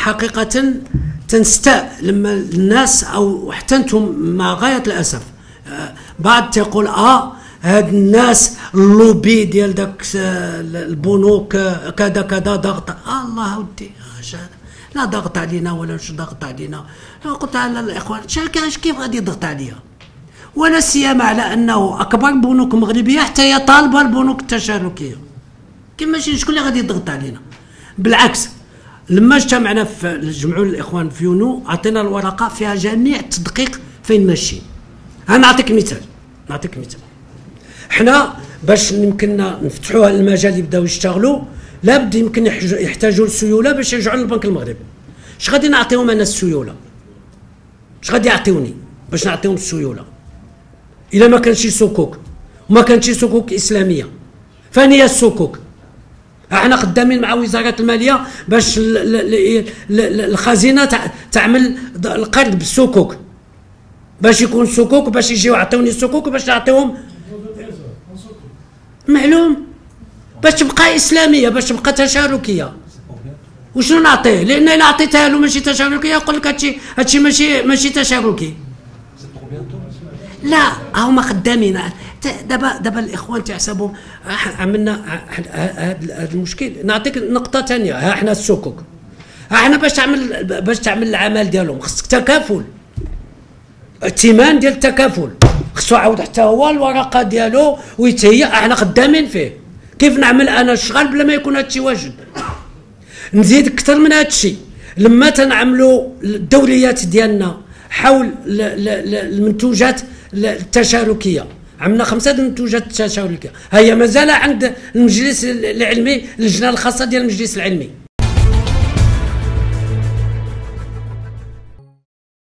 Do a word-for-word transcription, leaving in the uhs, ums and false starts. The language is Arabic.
حقيقة تنستاء لما الناس او حتى انتم مع غايه الاسف بعض تيقول اه هاد الناس اللوبي ديال داك البنوك كذا كذا ضغط. آه الله ودي لا ضغط علينا ولا مش ضغط علينا. قلت على الاخوان كيف غادي يضغط عليا ولا سيما على انه اكبر بنوك مغربيه حتى هي طالبه البنوك التشاركيه. كيف ماشي شكون اللي غادي يضغط علينا؟ بالعكس لما اجتمعنا في جمعوا الاخوان في يونيو عطينا الورقه فيها جميع التدقيق فين ماشيين. انا نعطيك مثال نعطيك مثال حنا باش يمكننا نفتحوها المجال يبداو يشتغلوا لابد يمكن يحتاجوا السيوله باش يرجعوا للبنك المغربي. اش غادي نعطيهم انا السيوله؟ اش غادي يعطيوني باش نعطيهم السيوله؟ الا ما كانش صكوك وما كانش صكوك اسلاميه فين هي الصكوك؟ احنا خدامين مع وزاره الماليه باش الخزينه تعمل القرض بالصكوك باش يكون صكوك باش يجيو يعطيوني الصكوك باش نعطيهم معلوم باش تبقى اسلاميه باش تبقى تشاركيه. وشنو نعطيه؟ لان الا عطيتها له ماشي تشاركيه يقول لك هادشي هادشي ماشي ماشي تشاركي. لا هما خدامين دابا دابا الاخوان تيحسبوا عملنا هذا المشكل. نعطيك نقطه ثانيه. ها احنا السكوك ها احنا باش تعمل باش تعمل العمل ديالهم خصك تكافل ائتمان ديال التكافل خصو عاود حتى هو الورقه ديالو ويتهيأ. احنا خدامين فيه. كيف نعمل انا الشغل بلا ما يكون هادشي واجد؟ نزيد اكثر من هادشي لما تنعملوا الدوريات ديالنا حول المنتوجات التشاركيه. عملنا خمسه منتوجات تشاركيه هي مازال عند المجلس العلمي اللجنه الخاصه ديال المجلس العلمي.